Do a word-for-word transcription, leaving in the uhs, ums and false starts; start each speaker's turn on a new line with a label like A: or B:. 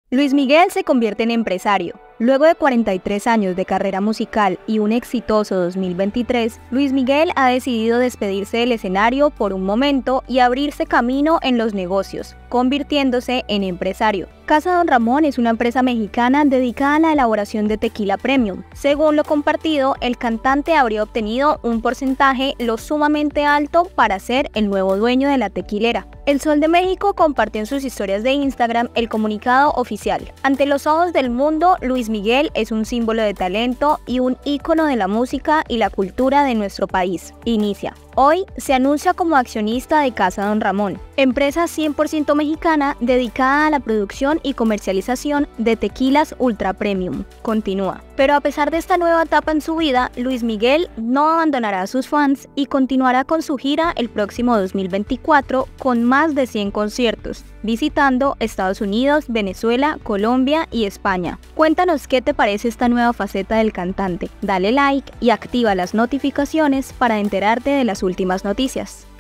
A: Luis Miguel se convierte en empresario. Luego de cuarenta y tres años de carrera musical y un exitoso dos mil veintitrés, Luis Miguel ha decidido despedirse del escenario por un momento y abrirse camino en los negocios, convirtiéndose en empresario. Casa Don Ramón es una empresa mexicana dedicada a la elaboración de tequila premium. Según lo compartido, el cantante habría obtenido un porcentaje lo sumamente alto para ser el nuevo dueño de la tequilera. El Sol de México compartió en sus historias de Instagram el comunicado oficial. Ante los ojos del mundo, Luis Miguel es un símbolo de talento y un ícono de la música y la cultura de nuestro país. Inicia. Hoy se anuncia como accionista de Casa Don Ramón, empresa cien por ciento mexicana dedicada a la producción y comercialización de tequilas ultra premium. Continúa. Pero a pesar de esta nueva etapa en su vida, Luis Miguel no abandonará a sus fans y continuará con su gira el próximo dos mil veinticuatro con más de cien conciertos, visitando Estados Unidos, Venezuela, Colombia y España. Cuéntanos qué te parece esta nueva faceta del cantante. Dale like y activa las notificaciones para enterarte de las últimas noticias.